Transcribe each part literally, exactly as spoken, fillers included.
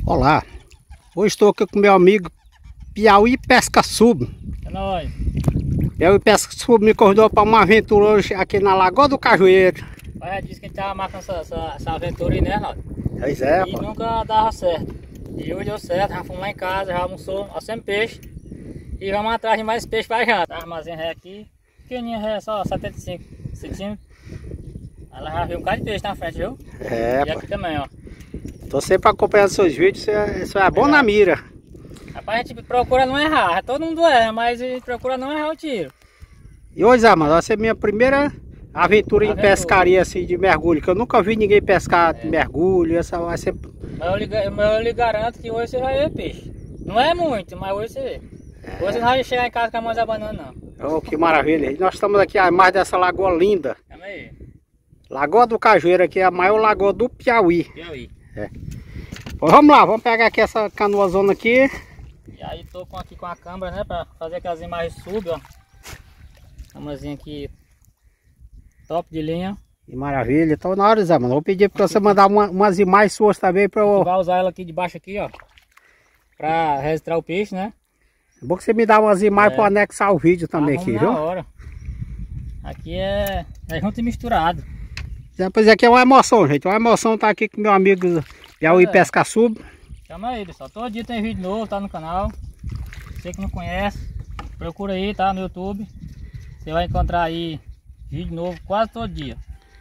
Olá, hoje estou aqui com meu amigo Piauí Pesca Sub. É nóis. Piauí Pesca Sub me convidou para uma aventura hoje aqui na Lagoa do Cajueiro. Pai já disse que a gente tava marcando essa, essa, essa aventura aí, né, Ronaldo? Pois é, E pô. nunca dava certo. E hoje deu certo, já fomos lá em casa, já almoçou, nós sempre peixe. E vamos atrás de mais peixe pra janta. A armazinha ré aqui, pequenininha ré, só setenta e cinco centímetros. Ela já viu um bocado de peixe na frente, viu? É, E aqui também, ó. Tô sempre acompanhando seus vídeos, isso é, isso é bom na mira. Rapaz, a gente procura não errar, todo mundo erra, mas a gente procura não errar o tiro. E hoje, Zé, mano, vai ser minha primeira aventura em Aventura. pescaria assim de mergulho, que eu nunca vi ninguém pescar de mergulho, essa vai ser... Mas eu, lhe, mas eu lhe garanto que hoje você vai ver peixe. Não é muito, mas hoje você vê. Hoje você não vai chegar em casa com a mão da banana, não. Oh, que maravilha. E nós estamos aqui à margem dessa lagoa linda. Calma aí. Lagoa do Cajueiro, aqui é a maior lagoa do Piauí. E aí? É. Pois vamos lá, vamos pegar aqui essa canoazona aqui. E aí tô com, aqui com a câmera, né, pra fazer aquelas imagens sub, ó. Câmerazinha aqui, top de linha. Que maravilha. Então na hora, Zé, mano, vou pedir para você mandar uma, umas imagens suas também para eu... Vai usar ela aqui de baixo aqui, ó, pra registrar o peixe, né. É bom que você me dá umas imagens É. para anexar o vídeo também aqui, na viu? hora. Aqui é, é junto e misturado. Pois aqui é uma emoção, gente. Uma emoção estar aqui com meu amigo Piauí É. Pesca Sub. Chama aí, pessoal. Todo dia tem vídeo novo, tá no canal. Você que não conhece, procura aí, tá, no YouTube. Você vai encontrar aí vídeo novo quase todo dia.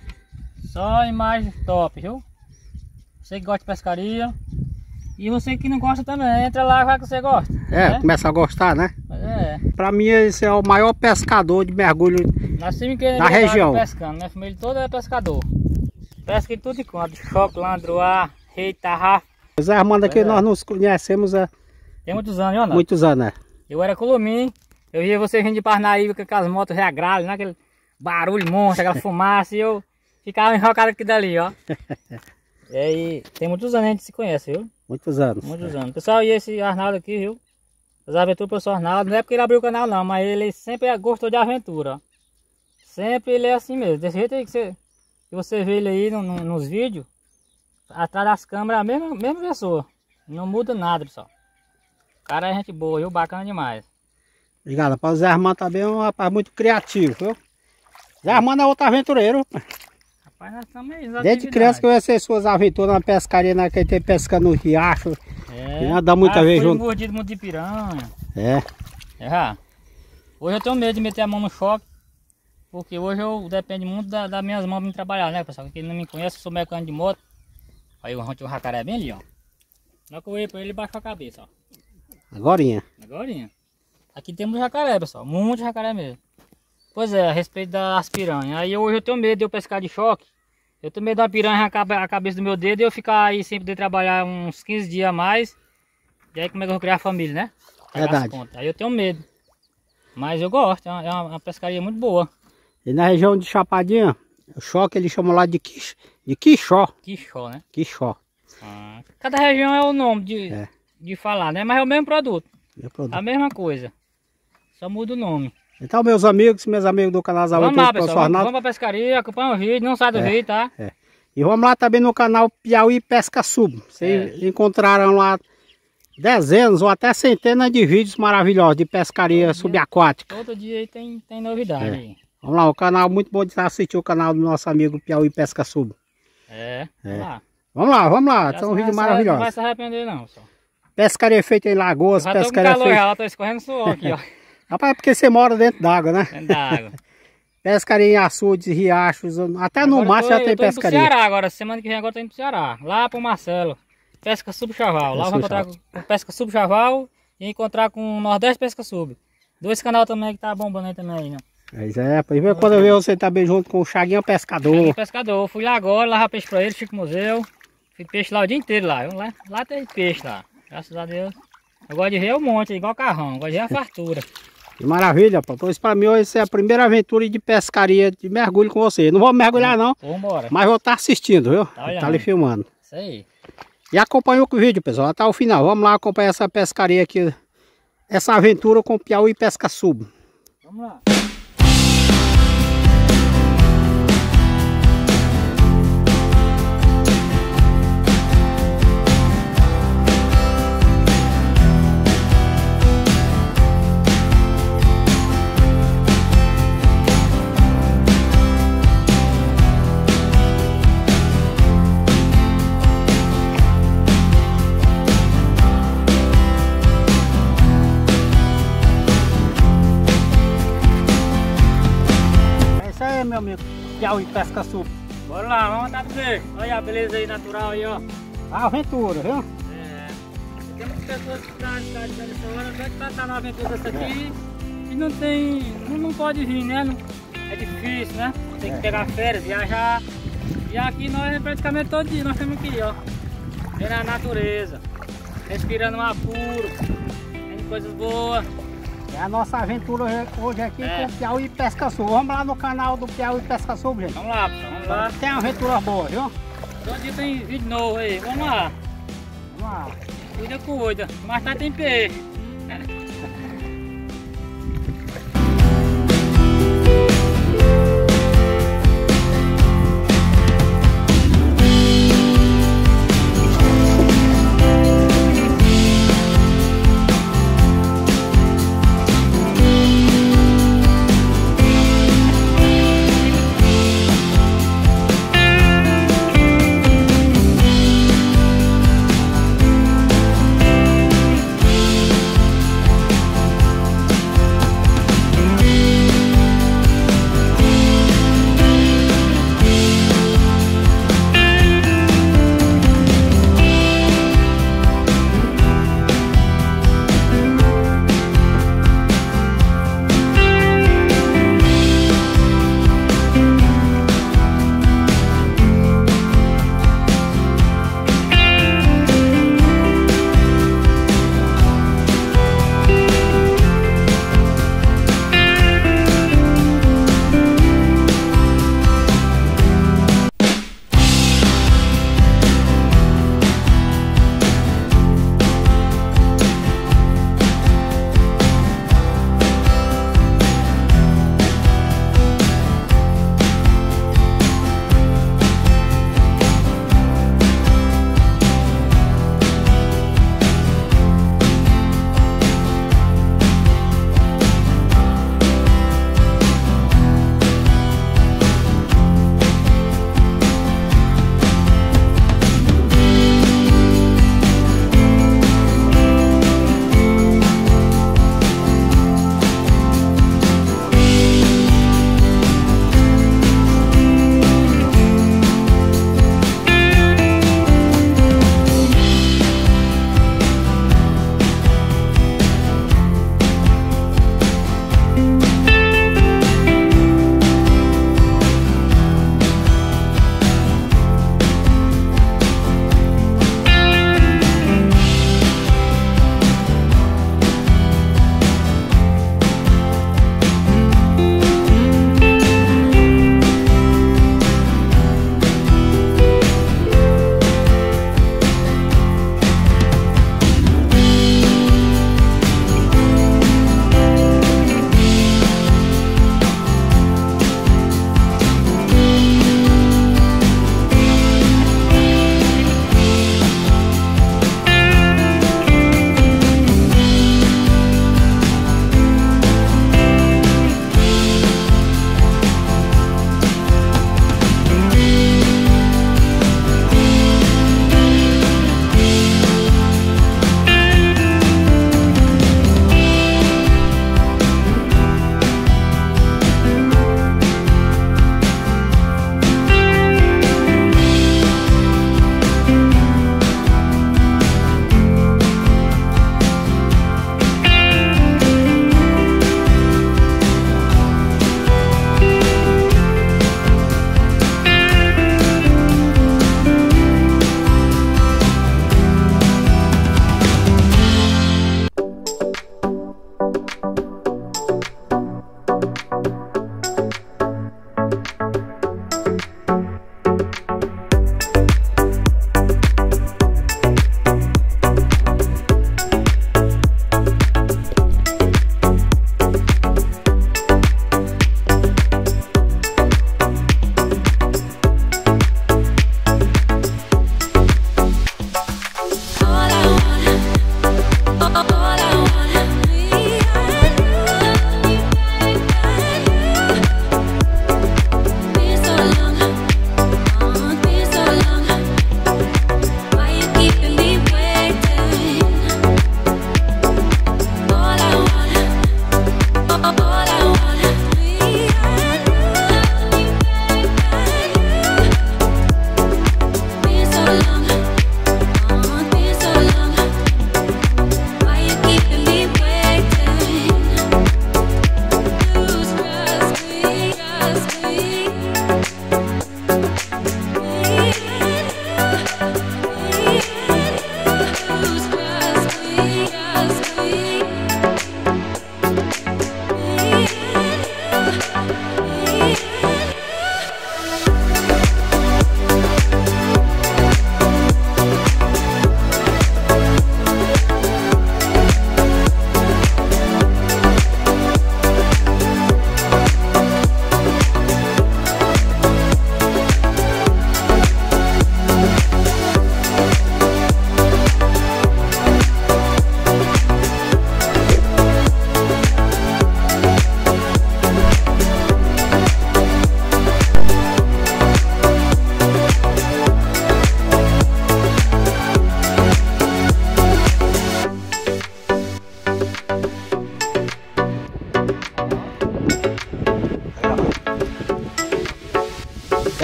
Só imagem top, viu? Você que gosta de pescaria. E você que não gosta também, entra lá e vai que você gosta. É, né? começa a gostar, né? Mas é. Para mim esse é o maior pescador de mergulho. Nascemos em Na região. pescando, minha família toda é pescador. Pesca em tudo e quanto. Choque, landroar, rei, tarrafa. O Zé Armando aqui Pois é. nós nos conhecemos há Tem muitos anos, viu, não? muitos anos, né? Eu era colomim, eu via você vindo de Parnaíba com aquelas motos reagralhas, né? Aquele barulho monstro, aquela fumaça, e eu ficava enrocado aqui dali, ó. E aí, tem muitos anos a gente se conhece, viu? Muitos anos. Muitos anos. Pessoal, e esse Arnaldo aqui, viu? As aventuras do professor Arnaldo, não é porque ele abriu o canal não, mas ele sempre gostou de aventura, ó. Sempre ele é assim mesmo, desse jeito aí que você, que você vê ele aí no, no, nos vídeos, atrás das câmeras, a mesma, mesma pessoa. Não muda nada, pessoal. O cara é gente boa, viu? Bacana demais. Obrigado, rapaz. O Zé Armando também é um rapaz muito criativo, viu? Zé Armando é outro aventureiro. Rapaz, nós estamos aí. Desde criança que eu ia ser suas aventuras na pescaria, naquele tempo pescando no riacho. É. E nada muita ah, vez fui junto. mordido muito de piranha. É. É. Hoje eu tenho medo de meter a mão no choque. Porque hoje eu dependo muito da, das minhas mãos para me trabalhar, né, pessoal? Quem não me conhece, eu sou mecânico de moto. Aí o o jacaré é bem ali, ó. Na que eu ia pra ele, ele baixou a cabeça, ó. Agorinha. Agorinha. Aqui temos jacaré, pessoal. Muito jacaré mesmo. Pois é, a respeito das piranhas. Aí hoje eu tenho medo de eu pescar de choque. Eu tenho medo da piranha arrancar a cabeça do meu dedo e eu ficar aí sem poder trabalhar uns quinze dias a mais. E aí como é que eu vou criar a família, né? Pagar as Verdade. contas. Aí eu tenho medo. Mas eu gosto, é uma, é uma pescaria muito boa. E na região de Chapadinha, o choque eles chamam lá de, quix, de quixó. Quixó, né? Quixó. Ah, cada região é o nome de, É. de falar, né? Mas é o mesmo produto. Meu produto. A mesma coisa. Só muda o nome. Então, meus amigos, meus amigos do canal Vamos Aventuras lá, do Professor pessoal. Vamos, Arnaldo. vamos pra pescaria, acompanha o vídeo, não sai do É. vídeo, tá? É. E vamos lá também no canal Piauí Pesca Sub. Vocês encontrarão lá dezenas ou até centenas de vídeos maravilhosos de pescaria Todo dia. subaquática. Todo dia aí tem, tem novidade É. aí. Vamos lá, o canal muito bom de assistir o canal do nosso amigo Piauí Pesca Sub. É, vamos É. lá. Vamos lá, vamos lá, Já são não vídeos vai se- Não vai maravilhosos. se arrepender não, pessoal. Pescaria feita em lagoas, Já tô com pescaria calor feita... já, tô escorrendo suor aqui, ó. Rapaz, é porque você mora dentro d'água, né? Dentro da água. Pescaria em açudes, riachos, até no Agora mar eu tô- já eu tem tô indo pro pescaria. Ceará agora, semana que vem agora eu tô indo pro Ceará. Lá pro Marcelo. Pesca Sub-Chaval. Lá eu vou Pesca encontrar com com Pesca Sub-Chaval e encontrar com o Nordeste Pesca Sub. Dois canal também que tá bombando aí também aí, né? Mas é, pois vê quando eu ver você também junto com o Chaguinha Pescador. Chaguinha Pescador. Fui lá agora, lavar peixe pra ele, Chico Museu. Fui peixe lá o dia inteiro lá. viu? Lá, lá tem peixe lá. Graças a Deus. Eu gosto de ver um monte, igual carrão. Eu gosto de ver a fartura. Que maravilha, pô. Pois pra mim hoje essa é a primeira aventura de pescaria, de mergulho com você. Não vou mergulhar não, Vamos embora. mas vou estar assistindo, viu? Tá olhando. Tá ali filmando. Isso aí. E acompanha o vídeo, pessoal, até o final. Vamos lá acompanhar essa pescaria aqui, essa aventura com o Piauí Pesca Sub. Vamos lá. meu amigo? Piauí Pesca Sub. Bora lá, vamos andar pra ver. Olha a beleza aí natural aí, ó. A aventura, viu? É. Tem muitas pessoas que estão dizendo essa hora, até que tá, tá na aventura dessa aqui e não tem. Não, não pode vir, né? Não, é difícil, né? Tem que pegar férias, viajar. E aqui nós praticamente todo dia nós estamos aqui, ó. Vendo a natureza, respirando um ar puro, vendo coisas boas. É a nossa aventura hoje, hoje aqui É. com o Piauí Pesca Sub. Vamos lá no canal do Piauí Pesca Sub, gente. Vamos lá, pessoal, vamos lá. Tem aventura boa, viu? Todo dia tem vídeo novo aí, vamos lá. Vamos lá. Cuida, cuida. Mais tarde tem peixe.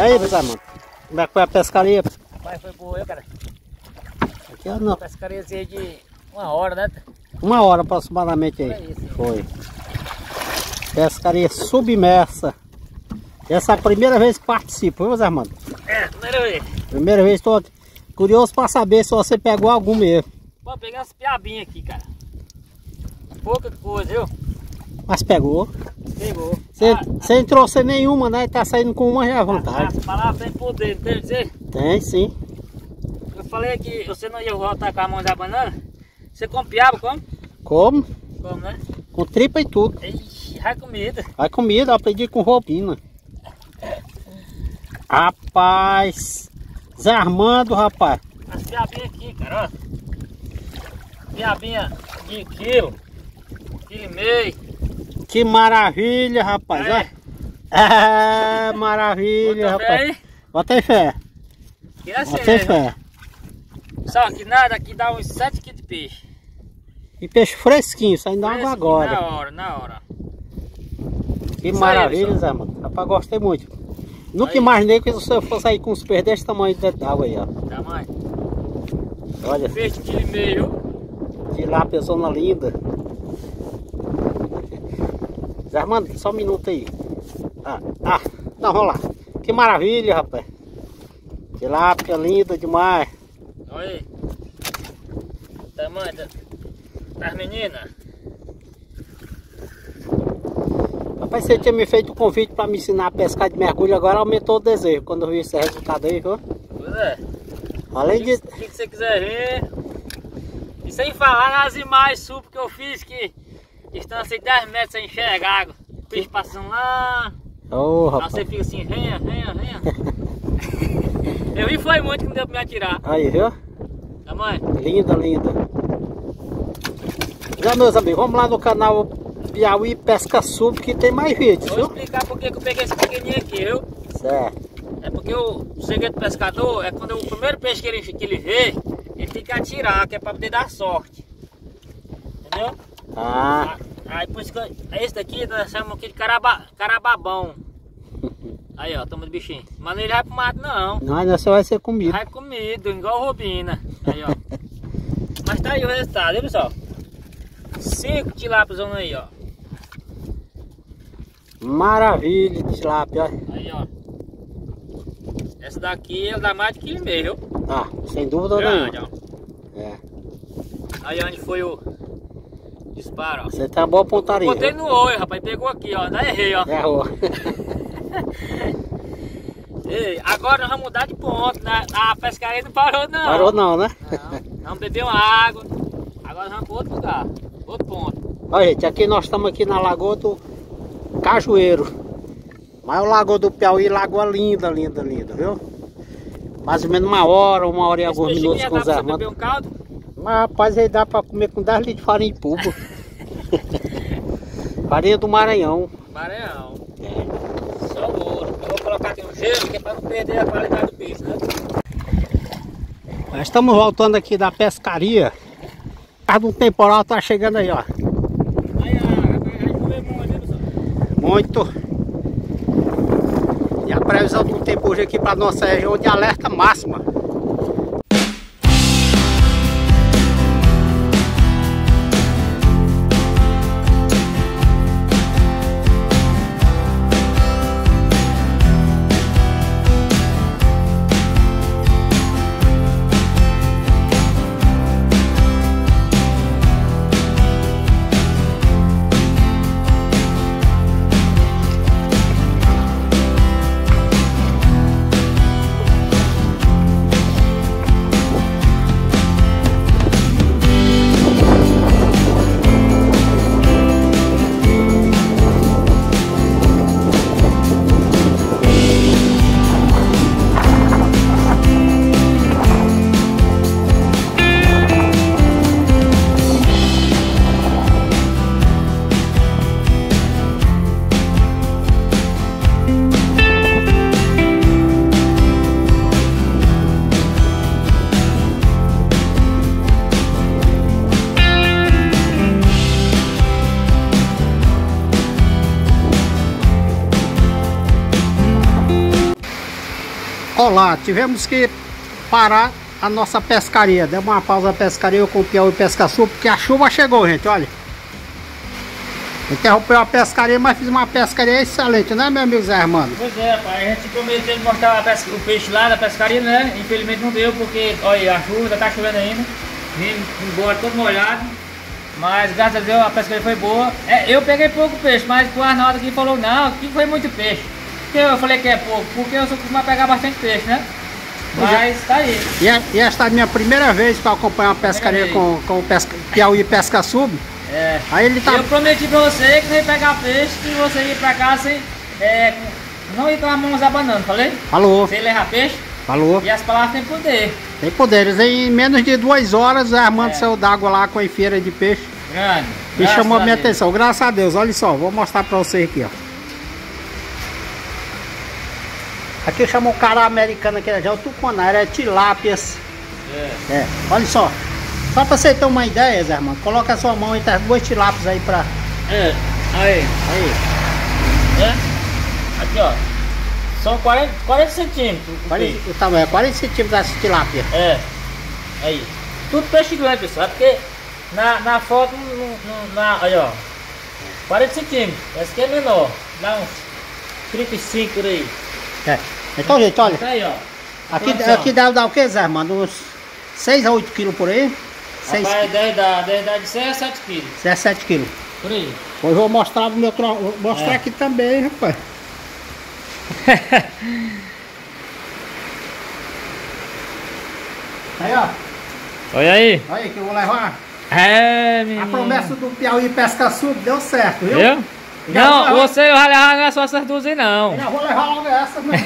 E aí, Zé Armando? Como é que foi a pescaria? Rapaz, foi boa, cara. Aqui eu não. Pescaria de uma hora, né? Uma hora aproximadamente aí. Foi isso. Foi. Pescaria submersa. Essa é a primeira vez que participo, viu, Zé Armando? É, primeira vez. Primeira vez, tô curioso pra saber se você pegou algum mesmo. Vou pegar umas piabinhas aqui, cara. Pouca coisa, viu? Mas pegou. Pegou. Você Ah, sem trouxe nenhuma, né? Tá saindo com uma já à vontade. As palavras têm poder, não tem o dizer? Tem sim. Eu falei que você não ia voltar com a mão da banana. Você come piaba, como? Como? Como, né? Com tripa e tudo. Ixi, vai comida. Vai comida, eu aprendi com roupina. Rapaz. Zé Armando, rapaz. As piabinhas aqui, cara, ó. Piabinha de quilo. Quilo e meio. Que maravilha, rapaz. É. É, maravilha, Bota fé rapaz. aí. Bota aí fé. Tira Bota aí cerveja. fé. Só que nada, aqui dá uns sete quilos de peixe. E peixe fresquinho, saindo da água Fresco, agora. Na hora, na hora. Que Isso maravilha, aí, Zé Armando. Rapaz, gostei muito. Nunca Aí. imaginei que você fosse sair com os peixes desse tamanho dentro d'água aí, ó. Tamanho. Olha, Peixe de quilo e meio. de lá, pessoa linda. Zé Armando, só um minuto aí. Ah, ah, não, vamos lá. Que maravilha, rapaz. Tilápia linda demais. Olha aí. Tamanho da- das meninas. Rapaz, você tinha me feito um convite para me ensinar a pescar de mergulho, agora aumentou o desejo quando eu vi esse resultado aí, viu? Pois é. Além O de... que, que você quiser ver. E sem falar nas imagens sup que eu fiz que estão assim dez metros sem enxergar água. O peixe passando lá. Ô, Aí rapaz. você fica assim, venha, venha, venha. Eu vi foi muito que não deu pra me atirar. Aí, viu? Tamanho. Linda, linda. Já, meus amigos, vamos lá no canal Piauí Pesca Sub, que tem mais vídeos, Vou viu? explicar por que que eu peguei esse pequenininho aqui, viu? Certo. É porque o, o segredo do pescador é quando o primeiro peixe que ele, que ele vê, ele tem que atirar, que é pra poder dar sorte. Entendeu? Ah, Aí por isso que eu- esse daqui nós chamamos aqui de caraba, carababão. Aí ó, toma do bichinho. Mas ele vai pro mato não. não, não só vai ser comido. Vai comido, igual robina. Aí ó. Mas tá aí o resultado, viu pessoal? Cinco tilápias aí, ó. Maravilha de tilápia, ó. Aí ó. Essa daqui ela dá mais de quilo e meio, viu? Ah, sem dúvida Grande, nenhuma. ó. É. Aí onde foi o disparo, ó. Você tem uma boa pontaria. Botei no olho, rapaz, pegou aqui, ó. Não errei, ó. Errou. Ei, agora nós vamos mudar de ponto, né? A pescaria não parou não. Parou não, né? Não, vamos beber uma água. Agora nós vamos para outro lugar, outro ponto. Olha, gente, aqui nós estamos aqui na Lagoa do Cajueiro. Mas o Lagoa do Piauí, lagoa linda, linda, linda, viu? Mais ou menos uma hora, uma hora e Esse alguns peixinho minutos já com dá o Zé pra você beber Armando. um caldo? Mas rapaz, aí dá pra comer com dez litros de farinha de polvo. Farinha do Maranhão. Maranhão. É. Só ouro. Eu vou colocar aqui um gelo, que é para não perder a qualidade do peixe, né? Nós estamos voltando aqui da pescaria. Por causa de um temporal tá chegando aí, ó. Aí a vai comer muito, né, pessoal? Muito. E a previsão do tempo hoje aqui para nossa região de alerta máxima. Olá, tivemos que parar a nossa pescaria. Deu uma pausa na pescaria com o Piauí Pesca Sul, porque a chuva chegou, gente, olha. Interrompeu a pescaria, mas fiz uma pescaria excelente, né, meu amigo Zé Armando? Pois é, pai, a gente prometeu de mostrar a pesca, o peixe lá da pescaria, né? Infelizmente não deu, porque, olha, a chuva ainda tá chovendo ainda. Vim embora todo molhado. Mas graças a Deus a pescaria foi boa. É, eu peguei pouco peixe, mas o Arnaldo aqui falou, não, aqui foi muito peixe. Porque eu falei que é pouco, porque eu sou acostumado a pegar bastante peixe, né? Mas tá aí. E, a, e esta é a minha primeira vez para acompanhar uma pescaria com, com o pesca, Piauí Pesca Sub. É. Aí ele tá... Eu prometi pra você que não ia pegar peixe, que você ia pra cá sem... É, não ia com a mão abanando, falei? Falou. Sem levar peixe. Falou. E as palavras têm poder. Tem poderes. Em menos de duas horas, o Zé Armando É. saiu d'água lá com a feira de peixe. Grande. E chamou a minha Deus. atenção. Graças a Deus. Olha só, vou mostrar pra vocês aqui, ó. Aqui chamou o cara americano aqui, já é o tucunário, é tilápias. É. É, olha só. Só pra você ter uma ideia, Zé Armando, coloca a sua mão entre as duas tilápias aí pra... É. Aí. Aí. É. Aqui, ó. São quarenta, quarenta centímetros. o quarenta, peixe. o tamanho é quarenta centímetros dessa tilápia. É. Aí. Tudo peixe grande, pessoal. Porque na, na foto, no, no, na, aí, ó. quarenta centímetros. Esse aqui é menor. Dá uns trinta e cinco por aí. É. Então, gente, olha. Tá aí, ó. Aqui, Produção. aqui deve dar o que, Zé Armando? Uns seis a oito quilos por aí? seis, Rapaz, deve dar, deve dar de seis a sete quilos. dezessete quilos. Por aí. Hoje eu vou mostrar no meu tro... vou mostrar É. aqui também, rapaz. Aí, ó. Olha aí. Olha aí que eu vou levar. É, A menino. promessa do Piauí Pesca Sub deu certo, viu? Viu? Já vou Não, levar- você vai levar não é só essas duas aí, não. Já vou levar logo essa, meu.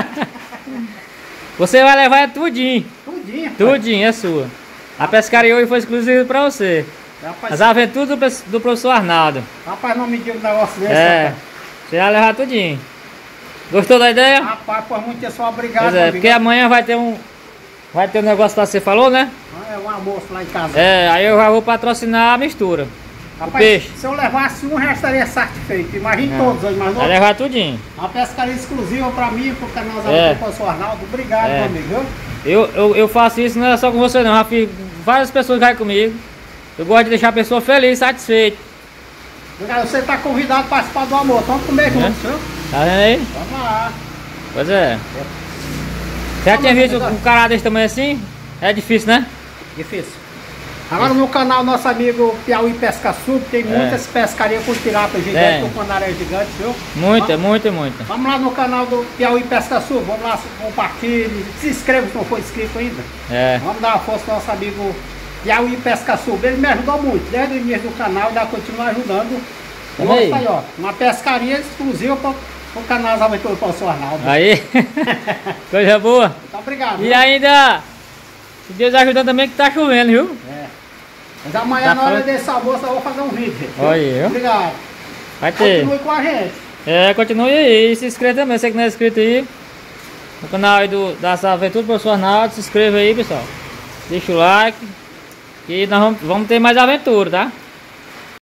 Você vai levar é tudinho. Tudinho, rapaz. Tudinho, é sua. A pescaria hoje foi exclusiva pra você. Rapaz, As aventuras do, pes- do professor Arnaldo. rapaz, não me diga um negócio desse, É. rapaz. Você vai levar tudinho. Gostou da ideia? Rapaz, por muito só obrigado, Pois é, amigo. porque amanhã vai ter um. Vai ter um negócio lá que você falou, né? É um almoço lá em casa. É, aí eu já vou patrocinar a mistura. Rapaz, peixe. se eu levasse um, já estaria satisfeito. Imagine É. todos hoje, mas Vai não. levar tudinho. Uma pescaria exclusiva pra mim, pro canal Zé É. do professor Arnaldo. Obrigado, É. meu amigo. Viu? Eu, eu, eu faço isso não é só com você não, já fiz várias pessoas que vai comigo. Eu gosto de deixar a pessoa feliz, satisfeita. Obrigado. Você tá convidado a participar do almoço. Vamos comer juntos, viu? Tá vendo aí? Vamos lá. Pois é. Já tinha visto um cara desse tamanho assim? É difícil, né? Difícil. Agora no canal nosso amigo Piauí Pesca Sub tem É. muitas pescarias com tilápia Tem. gigante, com panaré gigante, viu? Muita, muita, muita. Vamos lá no canal do Piauí Pesca Sub, vamos lá, compartilhe, se inscreva se não for inscrito ainda. É. Vamos dar uma força ao nosso amigo Piauí Pesca Sub. Ele me ajudou muito, desde o início do canal, ainda continua ajudando. E Olha aí. hoje tá aí, ó, uma pescaria exclusiva para o canal das Aventuras do professor Arnaldo. Aí. Coisa boa. Muito obrigado. E viu? ainda, se Deus ajudando também que tá chovendo, viu? É. Mas amanhã Tá na hora falando- desse almoço eu vou fazer um vídeo. gente. Olha aí, viu? Obrigado. Vai ter. Continue com a gente. É, continue aí. E se inscreva também. Você que não é inscrito aí. No canal aí do, das Aventuras do professor Arnaldo. Se inscreva aí, pessoal. Deixa o like. E nós vamos, vamos ter mais aventura, tá?